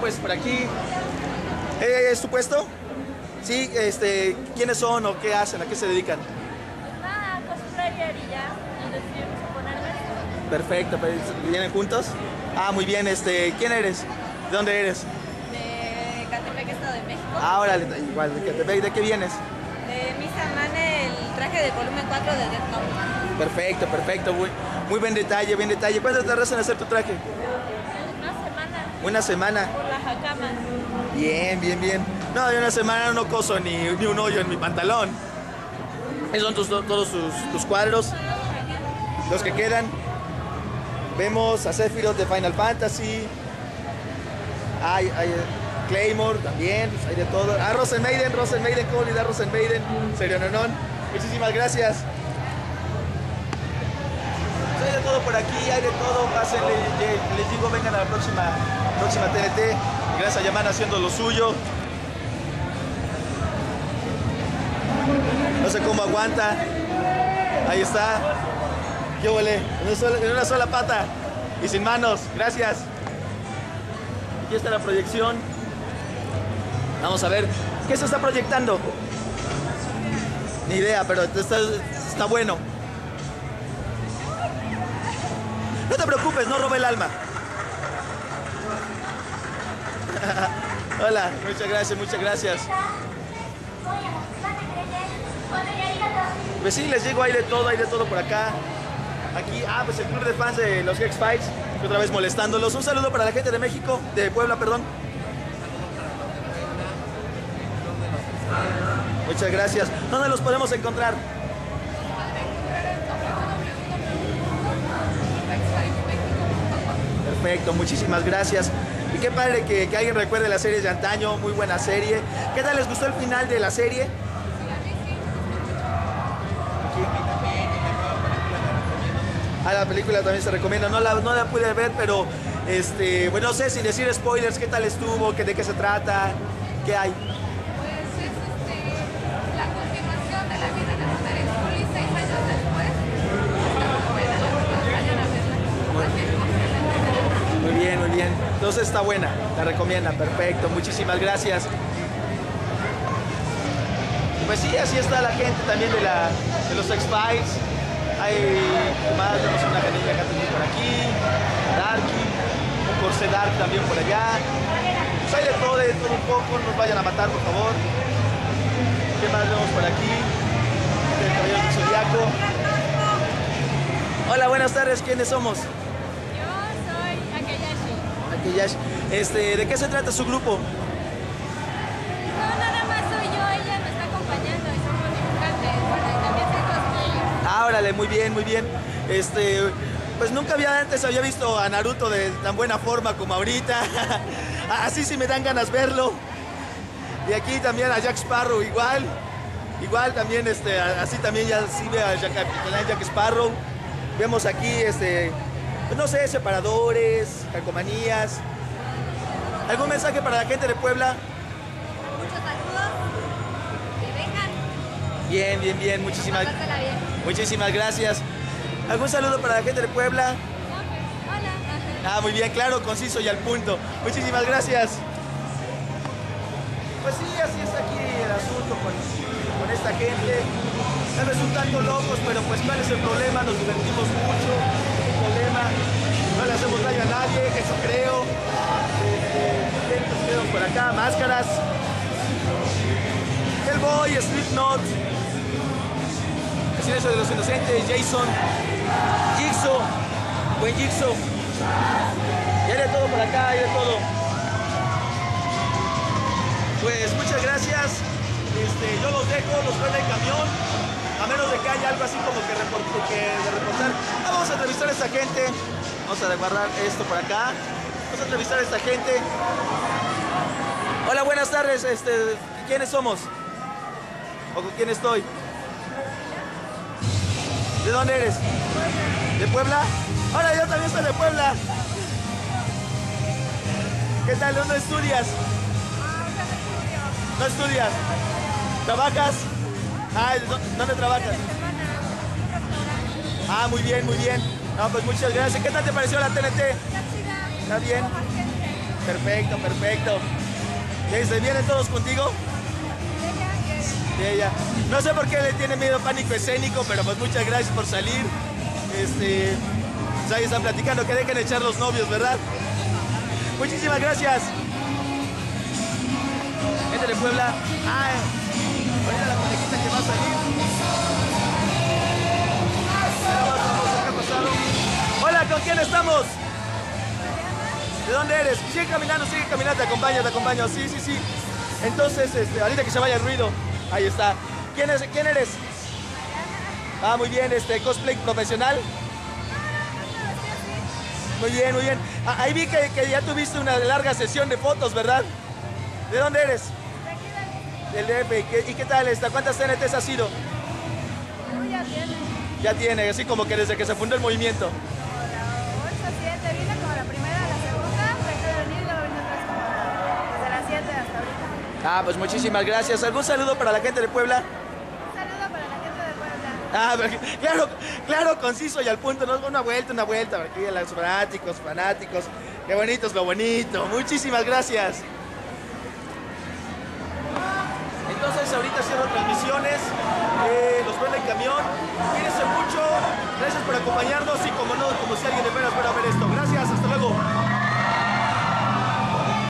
pues por aquí. ¿Es tu puesto? Sí, ¿quiénes son o qué hacen? ¿A qué se dedican? Nada, cosplayer y ya. Nos decidimos a ponernos. Perfecto, pues, ¿vienen juntos? Ah, muy bien, ¿quién eres? ¿De dónde eres? De Catepec, Estado de México. Ah, órale, igual, ¿de Catepec? ¿De qué vienes? De Misa Mane, el traje de volumen 4 de Death Note. Perfecto, perfecto, muy buen detalle, bien detalle. ¿Cuánto tardas en hacer tu traje? Una semana. Una semana. Por las jacamas. Bien, bien, bien. No, de una semana no coso ni un hoyo en mi pantalón. Esos son todos tus cuadros, los que quedan. Vemos a Sephiroth de Final Fantasy. Hay Claymore también, pues hay de todo. Ah, Rosen Maiden, ¿cómo olvidar Rosen Maiden? Serio, no. Muchísimas gracias. Pues hay de todo por aquí, hay de todo. Pásenle, les digo, vengan a la próxima TNT. Gracias a Yaman haciendo lo suyo. No sé cómo aguanta. Ahí está. ¿Qué huele? En una sola pata y sin manos. Gracias. Aquí está la proyección. Vamos a ver. ¿Qué se está proyectando? Ni idea, pero está bueno. No te preocupes, no robe el alma. Hola, muchas gracias. Pues sí, les digo, hay de todo por acá. Aquí, pues el club de fans de los X-Files, otra vez molestándolos. Un saludo para la gente de México, de Puebla, perdón. Muchas gracias. ¿Dónde los podemos encontrar? Perfecto, muchísimas gracias. Y qué padre que alguien recuerde las series de antaño, muy buena serie. ¿Qué tal les gustó el final de la serie? La película también se recomienda, no la pude ver, pero bueno, no sé, sin decir spoilers, ¿qué tal estuvo? ¿De qué se trata? ¿Qué hay? Pues es la continuación de la vida de Roderick Scully 6 años después. Está muy buena, la verdad, vayan a verla. Muy bien. Entonces está buena, la recomiendan, perfecto, muchísimas gracias. Pues sí, así está la gente también de los X-Files. Hay más, tenemos una canilla por aquí, Darky, un corsé Dark también por allá. Pues hay de todo un poco, no nos vayan a matar por favor. ¿Qué más vemos por aquí? El Caballero del Zodiaco. Hola, buenas tardes, ¿quiénes somos? Yo soy Akeyashi. ¿De qué se trata su grupo? No, nada más soy yo, ella me está acompañando y somos dibujantes. Bueno, y también soy cosplayer. Órale, muy bien. Pues nunca había visto a Naruto de tan buena forma como ahorita. Así sí me dan ganas verlo. Y aquí también a Jack Sparrow igual también, así también ya sí ve a Jack Sparrow. Vemos aquí, pues no sé, separadores, calcomanías. ¿Algún mensaje para la gente de Puebla? Muchos saludos. Que vengan. Bien, Pásatela bien. muchísimas gracias. ¿Algún saludo para la gente de Puebla? Hola. Muy bien, claro, conciso y al punto. Muchísimas gracias. Pues sí, así es aquí el asunto con esta gente. Tal vez un tanto locos, pero pues ¿cuál es el problema? Nos divertimos mucho, sin problema. No le hacemos daño a nadie, eso creo. Tenemos por acá, máscaras. Hellboy, Slipknot. El silencio de los inocentes, Jason, Jigsaw, buen Jigsaw. Y hay de todo por acá, hay de todo. Pues muchas gracias. Yo los dejo, los veo en el camión. A menos de que haya algo así como que de reportar. Vamos a entrevistar a esta gente. Vamos a guardar esto por acá. Vamos a entrevistar a esta gente. Hola, buenas tardes. ¿Quiénes somos? ¿O con quién estoy? ¿De dónde eres? ¿De Puebla? Ahora yo también soy de Puebla. ¿Qué tal? ¿Dónde estudias? ¿No estudias? ¿Trabajas? ¿Dónde trabajas? Muy bien. No, pues muchas gracias. ¿Qué tal te pareció la TNT? ¿Está bien? Perfecto, perfecto. ¿Se vienen todos contigo? Ella. No sé por qué le tiene miedo, pánico escénico, pero pues muchas gracias por salir. Pues ahí están platicando, que dejen echar los novios, ¿verdad? Muchísimas gracias. Gente de Puebla. Ahorita la conejita que va a salir. ¿Qué ha pasado? Hola, ¿con quién estamos? ¿De dónde eres? Sigue caminando, te acompaño. Sí, sí, sí. Entonces, ahorita que se vaya el ruido. Ahí está. ¿Quién eres? Muy bien, cosplay profesional. Muy bien, muy bien. Ahí vi que ya tuviste una larga sesión de fotos, ¿verdad? ¿De dónde eres? Del DF. ¿Y qué tal esta? ¿Cuántas TNTs has sido? Ya tiene. Ya tiene, así como que desde que se fundó el movimiento. Como la 8, 7, vine como la primera, la segunda, dejé de venir y luego vine otra vez como desde las 7 hasta ahorita. Pues muchísimas gracias. ¿Algún saludo para la gente de Puebla? Un saludo para la gente de Puebla. Claro, conciso y al punto, ¿no? Una vuelta, aquí a los fanáticos. Qué bonito es lo bonito. Muchísimas gracias. Entonces ahorita cierro transmisiones, los veo en el camión. Cuídense mucho, gracias por acompañarnos y como no, como si alguien de veras fuera a ver esto. Gracias, hasta luego.